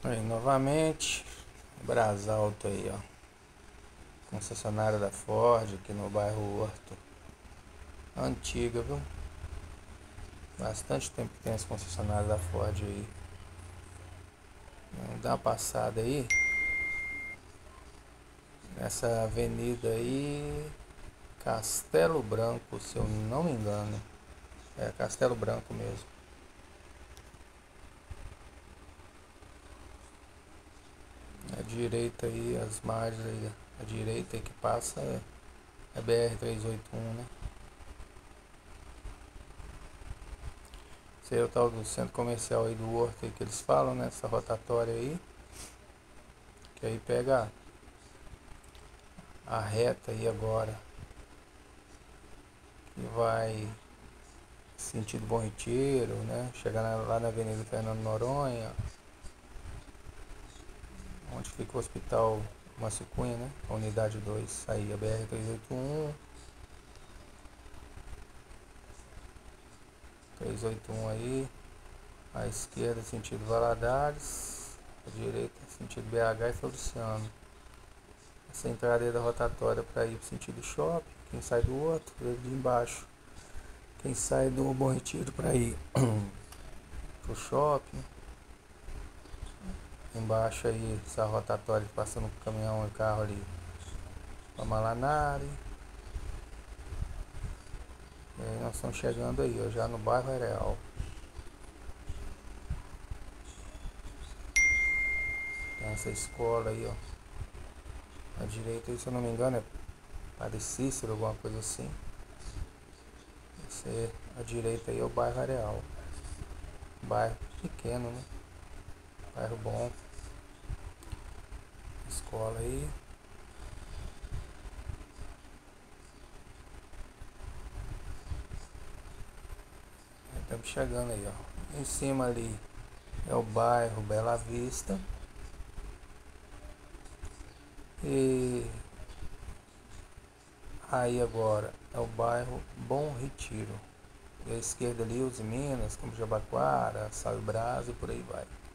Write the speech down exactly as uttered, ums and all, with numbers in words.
Aí novamente, Brasalto aí, ó. Concessionária da Ford aqui no bairro Horto. Antiga, viu? Bastante tempo que tem essa concessionária da Ford aí. Vamos dar uma passada aí. Nessa avenida aí, Castelo Branco, se eu não me engano. É Castelo Branco mesmo. A direita aí, as margens aí, a direita aí que passa é, é B R trezentos e oitenta e um, né? Esse aí é o tal do centro comercial aí do Horto aí que eles falam, né? Essa rotatória aí. Que aí pega a reta aí agora. Que vai sentido Bom Retiro, né? Chegar lá na Avenida Fernando Noronha. Onde fica o Hospital Márcio Cunha, né? A unidade dois, aí a B R trezentos e oitenta e um. trezentos e oitenta e um aí. À esquerda sentido Valadares. À direita sentido B H e Feliciano. Essa entrada aí da rotatória para ir pro sentido shopping. Quem sai do outro, veio de embaixo. Quem sai do Bom Retiro para ir pro shopping. Embaixo aí, essa rotatória passando o caminhão e carro ali para Malanari. E aí nós estamos chegando aí, ó, já no bairro Areal. Tem essa escola aí, ó. À direita aí, se eu não me engano, é Padre Cícero, alguma coisa assim. Esse é, à direita aí é o bairro Areal. Bairro pequeno, né? Bairro bom. Escola aí. Estamos chegando aí, ó. Em cima ali é o bairro Bela Vista. E aí agora é o bairro Bom Retiro. E à esquerda ali os Minas, como Jabaquara, Sal e Brás e por aí vai.